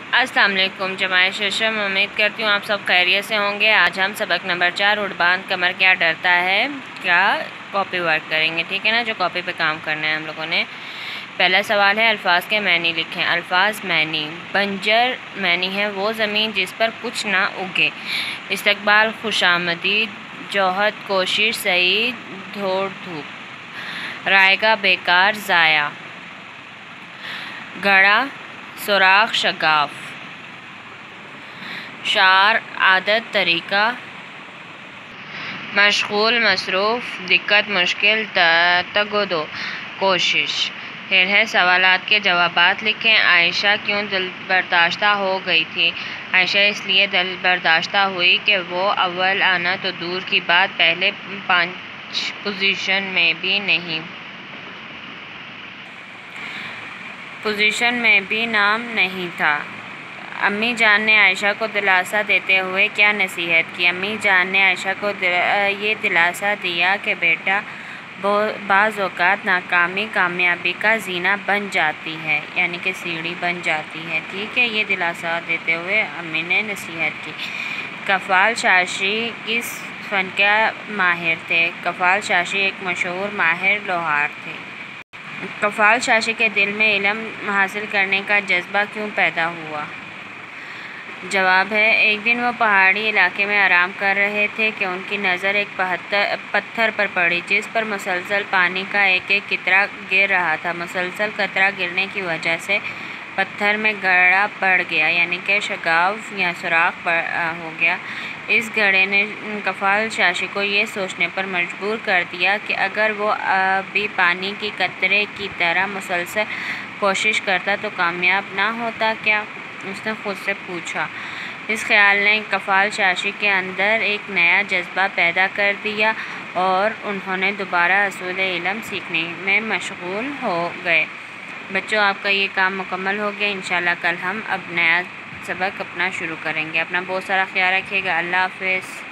السلام علیکم جماعت ششم، امید کرتی ہوں آپ سب خیریت سے ہوں گے۔ آج ہم سبق نمبر 4 اڑ باندھ کمر کیا ڈرتا ہے کا کاپی ورک کریں گے، ٹھیک ہے نا، جو کاپی پہ کام کرنا ہے ہم لوگوں نے۔ پہلا سوال ہے الفاظ کے معنی لکھیں۔ الفاظ معنی: بنجر معنی ہے وہ زمین جس پر کچھ نہ اگے۔ استقبال خوش آمدید، جوہد کوشش، سعید دھوڑ دھوپ، رائگاں بیکار ضائع، گھڑا سوراخ شگاف، شعار عادت طریقہ، مشغول مصروف، دقت مشکل، تگ و دو کوشش۔ پھر ہے سوالات کے جوابات لکھیں۔ عائشہ کیوں دل برداشتہ ہو گئی تھی؟ عائشہ اس لیے دل برداشتہ ہوئی کہ وہ اول آنا تو دور کی بات پہلے 5 پوزیشن میں بھی نام نہیں تھا۔ امی جان نے عائشہ کو دلاسا دیتے ہوئے کیا نصیحت کی؟ امی جان نے عائشہ کو یہ دلاسا دیا کہ بیٹا، بعض اوقات ناکامی کامیابی کا زینہ بن جاتی ہے، یعنی کہ سیڑھی بن جاتی ہے، ٹھیک ہے۔ یہ دلاسا دیتے ہوئے امی نے نصیحت کی۔ کفال شاشی کس فن کے ماہر تھے؟ کفال شاشی ایک مشہور ماہر لوہار تھے۔ کفال شاشی کے دل میں علم حاصل کرنے کا جذبہ کیوں پیدا ہوا؟ جواب ہے، ایک دن وہ پہاڑی علاقے میں آرام کر رہے تھے کہ ان کی نظر ایک پتھر پر پڑی جس پر مسلسل پانی کا ایک ایک قطرہ گر رہا تھا۔ مسلسل قطرہ گرنے کی وجہ سے پتھر میں گھڑا پڑ گیا، یعنی کہ شگاف یا سوراخ ہو گیا۔ اس گھڑے نے کفال شاشی کو یہ سوچنے پر مجبور کر دیا کہ اگر وہ بھی پانی کی قطرے کی طرح مسلسل کوشش کرتا تو کامیاب نہ ہوتا کیا؟ اس نے خود سے پوچھا۔ اس خیال نے کفال شاشی کے اندر ایک نیا جذبہ پیدا کر دیا اور انہوں نے دوبارہ اصول علم سیکھنے میں مشغول ہو گئے۔ بچوں، آپ کا یہ کام مکمل ہو گیا۔ انشاءاللہ کل ہم اب نیا سبق اپنا شروع کریں گے۔ اپنا بہت سارا خیال رکھیے گا۔ اللہ حافظ۔